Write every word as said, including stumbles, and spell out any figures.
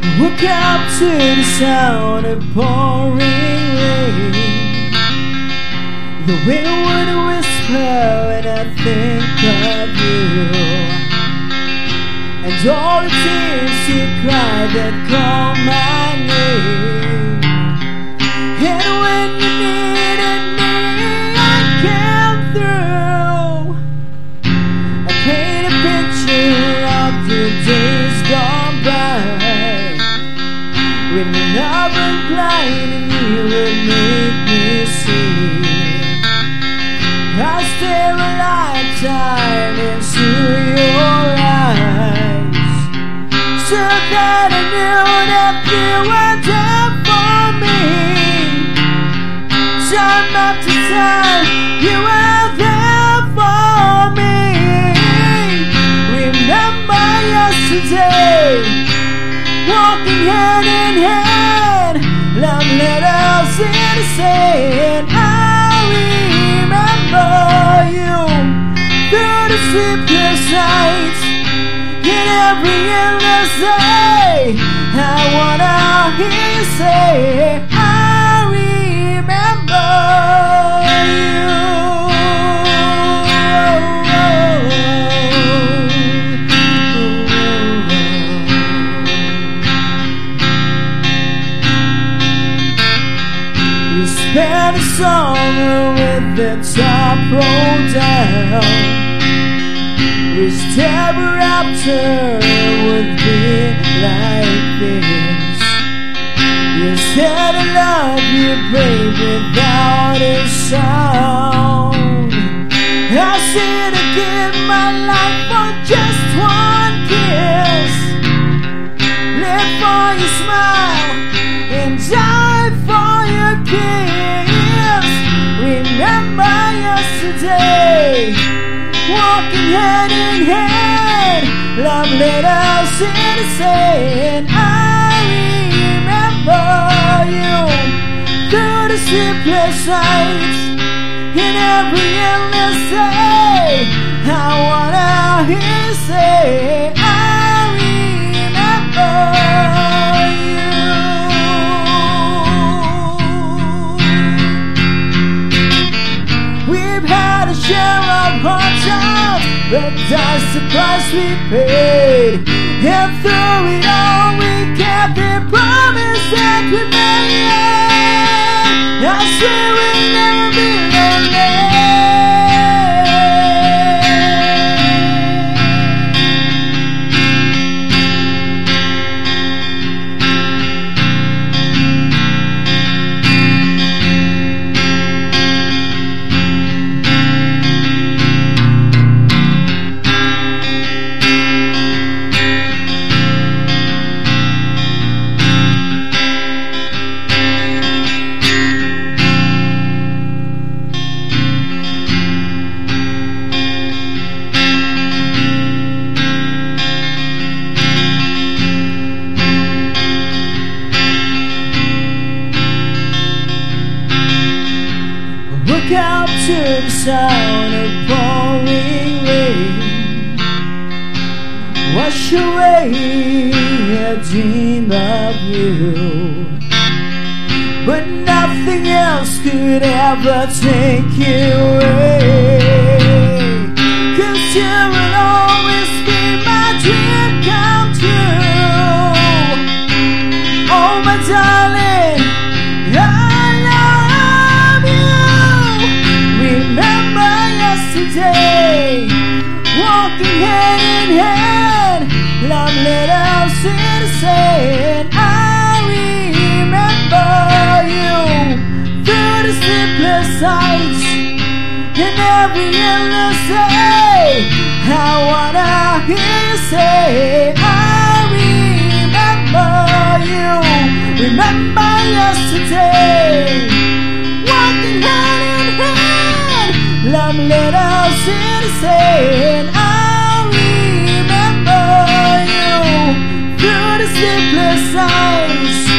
Woke up to the sound of pouring rain. The wind would whisper when I think of you, and all the tears you cried that call my name. And when you needed me, I came through. I paint a picture of the days gone by, when love was blind and you would make me see. I stare a lifetime into your eyes, so that I knew that you were there for me. Time after time, you were there for me. Remember yesterday, walking hand in hand, love letters in the sand. I remember you through the sleepless nights, in every endless day. I wanna hear you say, I remember you. We spent the summer with the top rolled down. Wish ever after would be like this. You said I love you, babe, without a sound. I said I'd give my life for just one kiss, live for your smile and die for your kiss. Remember yesterday, walking hand in hand, love letters in the sand. I remember you through the sleepless nights, in every endless day. I wanna hear you say, I remember you. We've had a share of hard times, but that's the price we paid. And through it all, we kept the promise that we made. I swear we'll never be lonely. Look out to the sound of pouring rain. Wash away a dream of you, but nothing else could ever take you away. 'Cause you will always be my dream come true. Oh my darling, yesterday, walking hand in hand, love letters in the sand. I remember you through the sleepless nights, in every endless day. I wanna hear you say, I remember you. Remember yesterday, walking hand in hand, love letters in the sand. I remember you through the sleepless nights,